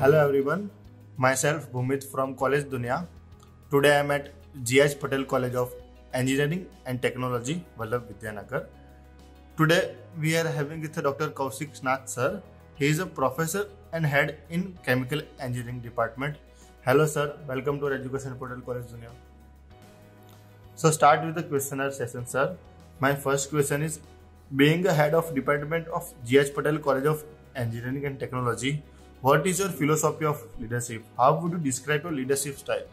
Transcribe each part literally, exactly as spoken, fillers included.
Hello everyone, myself Bhumit from College Dunya. Today I am at G H Patel College of Engineering and Technology, Vallabh Vidyanagar. Today we are having with Doctor Kaushik Nath sir. He is a professor and head in Chemical Engineering Department. Hello sir, welcome to our Education Portal College Dunya. So start with the questionnaire session sir. My first question is, being a head of department of G H Patel College of Engineering and Technology, what is your philosophy of leadership? How would you describe your leadership style?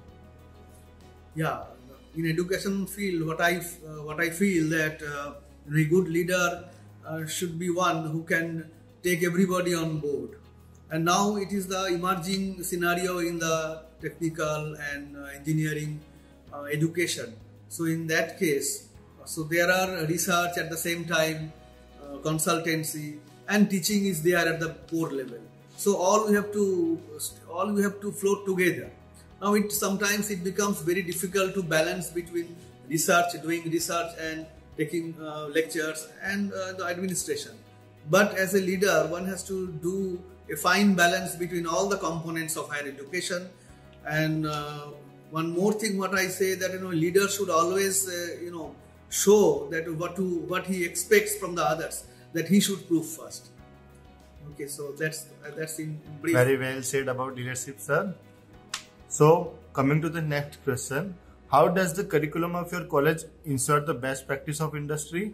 Yeah, in education field, what I uh, what I feel that uh, a good leader uh, should be one who can take everybody on board. And now it is the emerging scenario in the technical and uh, engineering uh, education. So in that case, so there are research at the same time, uh, consultancy and teaching is there at the core level. So all we have to all we have to float together. Now it sometimes it becomes very difficult to balance between research, doing research and taking uh, lectures and uh, the administration. But as a leader, one has to do a fine balance between all the components of higher education. And uh, one more thing, what I say that you know, leader should always uh, you know show that what to what he expects from the others, that he should prove first. Okay, so that's uh, that's in brief. Very well said about leadership, sir. So coming to the next question, how does the curriculum of your college insert the best practice of industry?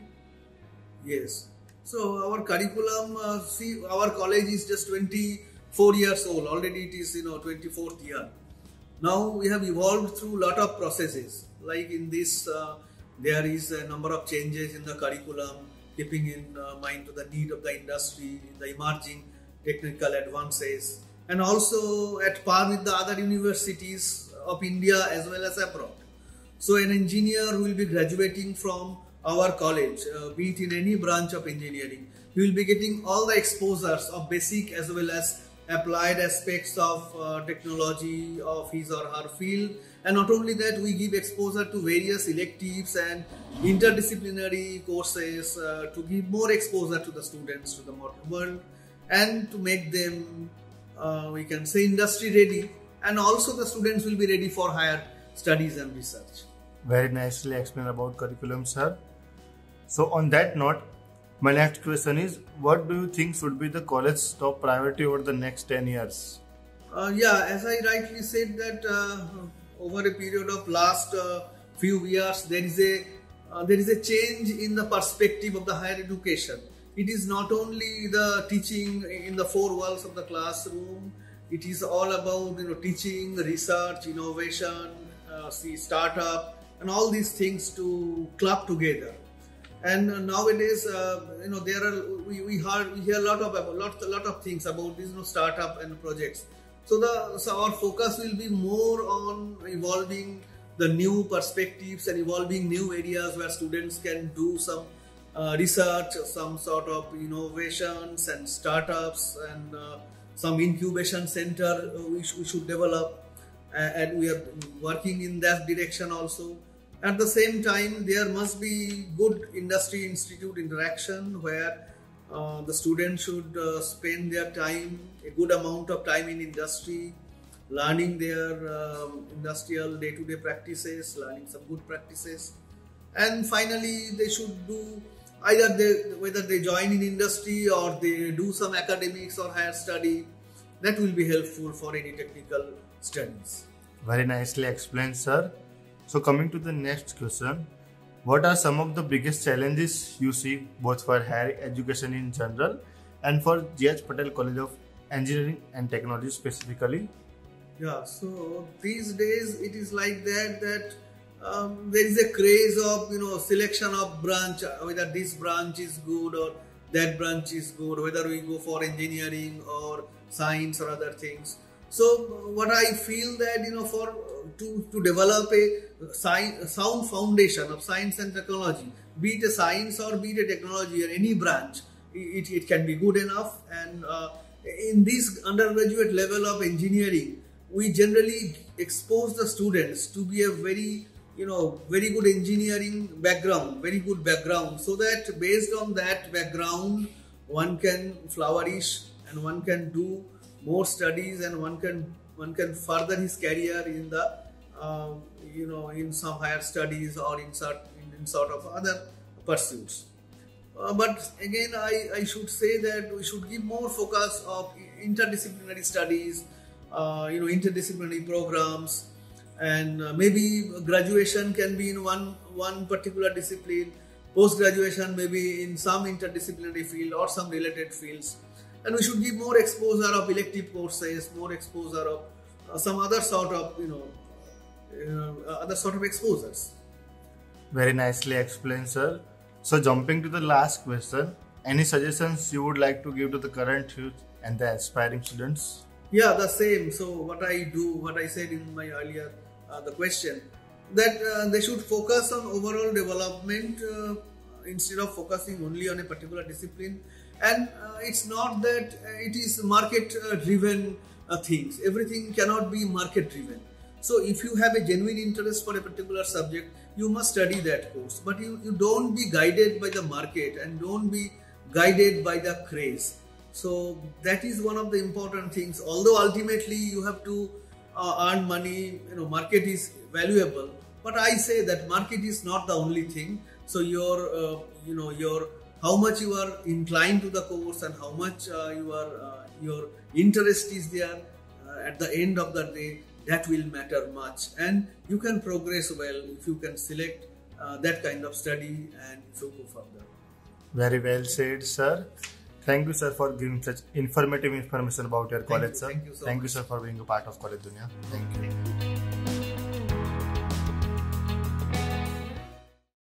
Yes. So our curriculum, uh, see, our college is just twenty-four years old. Already it is you know twenty-fourth year. Now we have evolved through lot of processes. Like in this, uh, there is a number of changes in the curriculum, keeping in uh, mind to the need of the industry, the emerging technical advances, and also at par with the other universities of India as well as abroad. So an engineer will be graduating from our college, uh, be it in any branch of engineering, he will be getting all the exposures of basic as well as applied aspects of uh, technology of his or her field. And not only that, we give exposure to various electives and interdisciplinary courses uh, to give more exposure to the students to the modern world and to make them, uh, we can say, industry ready, and also the students will be ready for higher studies and research. Very nicely explained about curriculum, sir. So on that note, my next question is, what do you think should be the college's top priority over the next ten years? Uh, yeah, as I rightly said that uh, over a period of last uh, few years, there is a uh, there is a change in the perspective of the higher education. It is not only the teaching in the four walls of the classroom. It is all about you know teaching, research, innovation, uh, see startup, and all these things to club together. And uh, nowadays, uh, you know, there are we we, heard, we hear a lot of a lot a lot of things about these you know startup and projects. So the so our focus will be more on evolving the new perspectives and evolving new areas where students can do some uh, research, some sort of innovations and startups, and uh, some incubation center uh, we, sh we should develop, uh, and we are working in that direction also. At the same time, there must be good industry institute interaction where uh, the students should uh, spend their time, a good amount of time in industry, learning their uh, industrial day-to-day practices, learning some good practices. And finally, they should do either they, whether they join in industry or they do some academics or higher study. That will be helpful for any technical studies. Very nicely explained, sir. So coming to the next question, what are some of the biggest challenges you see both for higher education in general and for G H Patel College of Engineering and Technology specifically? Yeah, so these days it is like that that um, there is a craze of you know selection of branch, whether this branch is good or that branch is good, whether we go for engineering or science or other things. So what I feel that you know for to, to develop a, science, a sound foundation of science and technology, be it a science or be it a technology or any branch, it, it can be good enough. And uh, in this undergraduate level of engineering, we generally expose the students to be a very you know very good engineering background, very good background, so that based on that background one can flourish and one can do more studies, and one can one can further his career in the uh, you know in some higher studies or in sort in, in sort of other pursuits. Uh, but again, I, I should say that we should give more focus of interdisciplinary studies, uh, you know, interdisciplinary programs, and uh, maybe graduation can be in one one particular discipline, post graduation maybe in some interdisciplinary field or some related fields, and we should give more exposure of elective courses, more exposure of uh, some other sort of you know uh, other sort of exposures. Very nicely explained, sir. So jumping to the last question, any suggestions you would like to give to the current youth and the aspiring students? Yeah, the same. So what I do, what I said in my earlier uh, the question, that uh, they should focus on overall development uh, instead of focusing only on a particular discipline. And uh, it's not that uh, it is market uh, driven uh, things. Everything cannot be market driven. So if you have a genuine interest for a particular subject, you must study that course. But you, you don't be guided by the market and don't be guided by the craze. So that is one of the important things. Although ultimately you have to uh, earn money, you know, market is valuable. But I say that market is not the only thing. So your, uh, you know, your how much you are inclined to the course and how much uh, your uh, your interest is there uh, at the end of the day, that will matter much, and you can progress well if you can select uh, that kind of study and if you go further. Very well said, sir. Thank you, sir, for giving such informative information about your college, you, sir. Thank you so Thank much. you, sir, for being a part of College Dunia. Thank you.